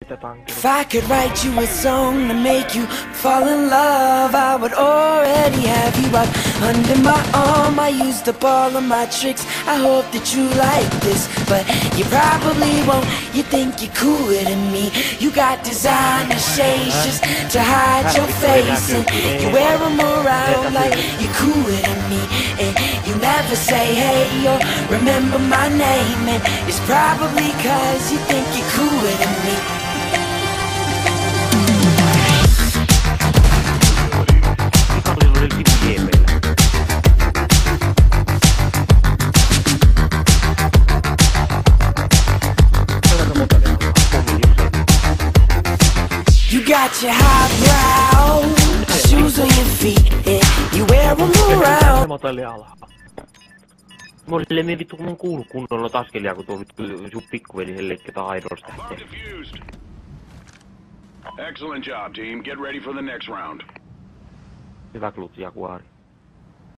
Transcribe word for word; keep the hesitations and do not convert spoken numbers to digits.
If I could write you a song to make you fall in love, I would already have you up under my arm. I used up all of my tricks, I hope that you like this, but you probably won't. You think you're cooler than me. You got designer shades just to hide your face, and you wear them around like you're cooler than me. And you never say hey or remember my name, and it's probably cause you think you're cooler than me. You got your highbrow shoes on your feet, and you wear them around. Mulle me vittu kun on kuullut kunnolla taskelia, kun tuo vittu sun pikkuveli sen leikketä aidosta. Excellent job, team. Get ready for the next round. Hyvä klut, Jaguari.